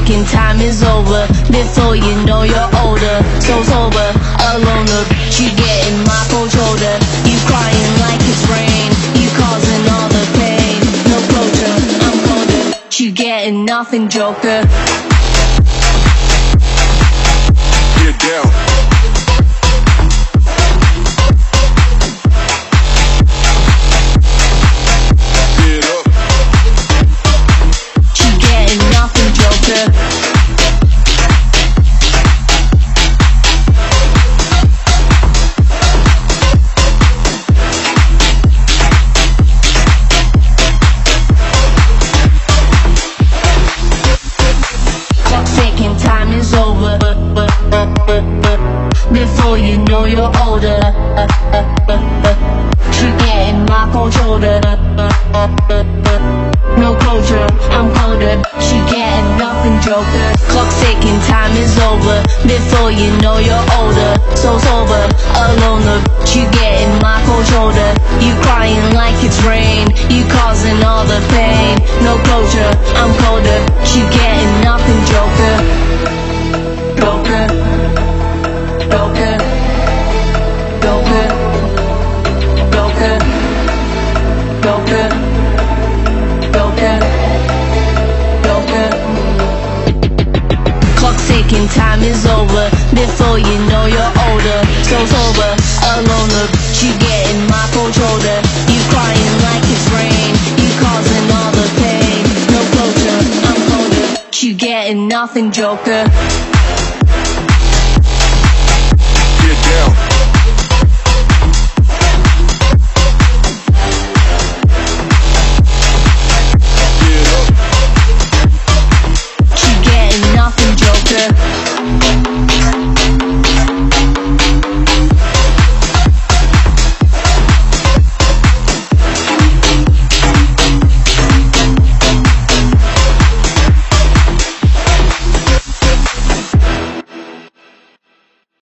ticking, time is over. Before you know you're older. So sober, alone, the bitch you get in my cold shoulder. You crying like it's rain, you causing all the pain. No closure, I'm colder, you getting nothing, joker. Get down. Time is over. Before you know you're older. You getting my cold shoulder. No closure, I'm colder. She getting nothing, joker. Clock's ticking, time is over. Before you know you're older. So sober, alone, the bitch you getting my cold shoulder. You crying like it's rain, you causing all the pain. No closure, I'm colder. You getting nothing, joker. Joker, joker, joker, joker, joker, joker, joker. Clock's ticking, time is over. Before you know you're older. So sober, alone, the bitch you getting my cold shoulder. You crying like it's rain, you causing all the pain. No closure, I'm colder. You getting nothing, joker.